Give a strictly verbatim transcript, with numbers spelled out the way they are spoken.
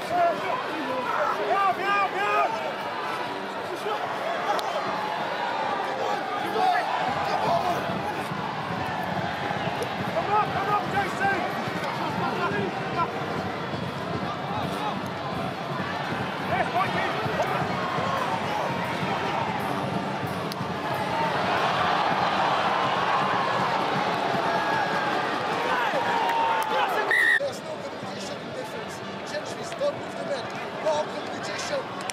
There's no competition in defense. Gentry's done with the men. More competition.